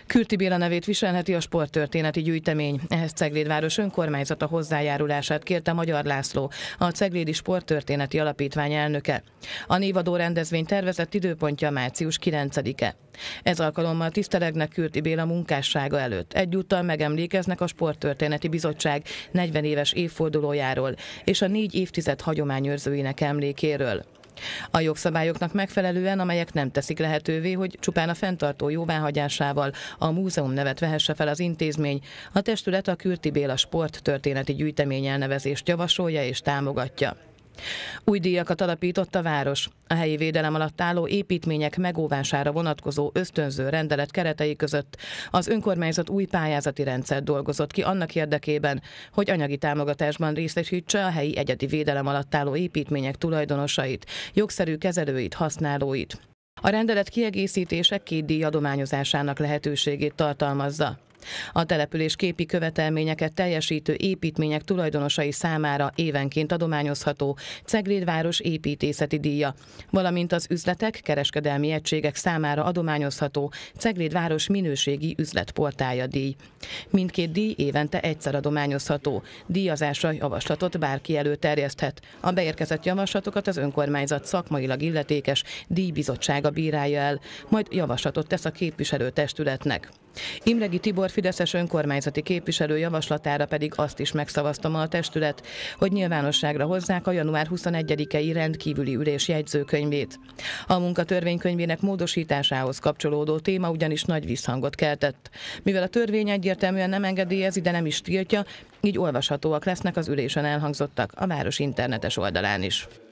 Kürti Béla nevét viselheti a sporttörténeti gyűjtemény. Ehhez Ceglédváros önkormányzata hozzájárulását kérte Magyar László, a Ceglédi Sporttörténeti Alapítvány elnöke. A névadó rendezvény tervezett időpontja március 9-e. Ez alkalommal tisztelegnek Kürti Béla munkássága előtt. Egyúttal megemlékeznek a Sporttörténeti Bizottság 40 éves évfordulójáról és a 4 évtized hagyományőrzőinek emlékéről. A jogszabályoknak megfelelően, amelyek nem teszik lehetővé, hogy csupán a fenntartó jóváhagyásával a múzeum nevet vehesse fel az intézmény, a testület a Kürti Béla Sporttörténeti Gyűjtemény elnevezést javasolja és támogatja. Új díjakat alapított a város. A helyi védelem alatt álló építmények megóvására vonatkozó ösztönző rendelet keretei között az önkormányzat új pályázati rendszert dolgozott ki annak érdekében, hogy anyagi támogatásban részesítse a helyi egyedi védelem alatt álló építmények tulajdonosait, jogszerű kezelőit, használóit. A rendelet kiegészítése 2 díj adományozásának lehetőségét tartalmazza. A település képi követelményeket teljesítő építmények tulajdonosai számára évenként adományozható Ceglédváros építészeti díja, valamint az üzletek, kereskedelmi egységek számára adományozható Ceglédváros minőségi üzletportálja díj. Mindkét díj évente egyszer adományozható. Díjazásra javaslatot bárki előterjeszthet. A beérkezett javaslatokat az önkormányzat szakmailag illetékes díjbizottsága bírálja el, majd javaslatot tesz a képviselőtestületnek. Imregi Tibor fideszes önkormányzati képviselő javaslatára pedig azt is megszavazta ma a testület, hogy nyilvánosságra hozzák a január 21-i rendkívüli ülés jegyzőkönyvét. A munkatörvénykönyvének módosításához kapcsolódó téma ugyanis nagy visszhangot keltett. Mivel a törvény egyértelműen nem engedélyezi, de nem is tiltja, így olvashatóak lesznek az ülésen elhangzottak a város internetes oldalán is.